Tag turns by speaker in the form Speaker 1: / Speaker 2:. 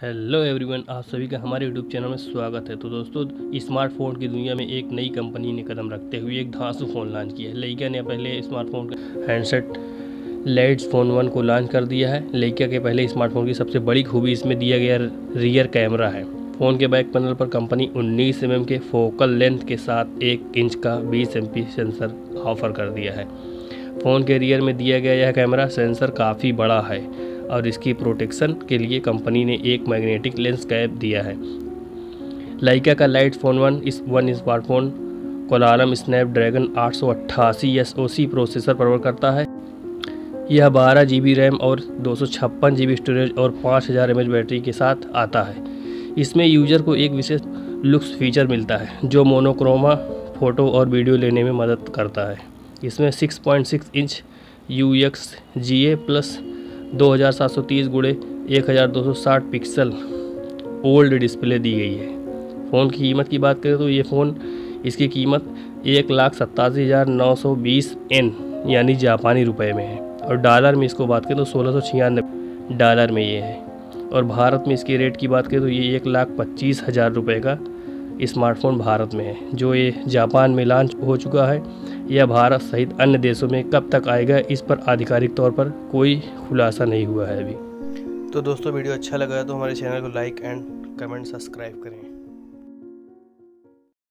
Speaker 1: Hello everyone, आप सभी का हमारे यूट्यूब चैनल में स्वागत है। तो दोस्तों, स्मार्टफोन की दुनिया में एक नई कंपनी ने कदम रखते हुए एक धांसू फ़ोन लॉन्च किया है। लेइका ने पहले स्मार्टफोन का हैंडसेट लाइट्स फोन 1 को लॉन्च कर दिया है। लेइका के पहले स्मार्टफोन की सबसे बड़ी खूबी इसमें दिया गया रियर कैमरा है। फ़ोन के बैक पैनल पर कंपनी 19 mm के फोकल लेंथ के साथ 1 इंच का 20 MP सेंसर ऑफर कर दिया है। फ़ोन के रियर में दिया गया यह कैमरा सेंसर काफ़ी बड़ा है और इसकी प्रोटेक्शन के लिए कंपनी ने एक मैग्नेटिक लेंस कैप दिया है। लेइका का light phone 1 smartphone Qualcomm Snapdragon 888 SoC processor प्रदान करता है। यह 12 GB रैम और 256 GB स्टोरेज और 5000 mAh बैटरी के साथ आता है। इसमें यूजर को एक विशेष लुक्स फीचर मिलता है जो मोनोक्रोमा फ़ोटो और वीडियो लेने में मदद करता है। इसमें 6.6 inch UXGA plus 2730x1260 pixel OLED display दी गई है। फ़ोन की कीमत की बात करें तो इसकी कीमत 1,87,920 N यानी जापानी रुपए में है और डॉलर में इसको बात करें तो $1696 में ये है। और भारत में इसके रेट की बात करें तो ये 1,25,000 रुपये का स्मार्टफोन भारत में है, जो ये जापान में लॉन्च हो चुका है। यह भारत सहित अन्य देशों में कब तक आएगा, इस पर आधिकारिक तौर पर कोई खुलासा नहीं हुआ है अभी। तो दोस्तों, वीडियो अच्छा लगा तो हमारे चैनल को लाइक एंड कमेंट सब्सक्राइब करें।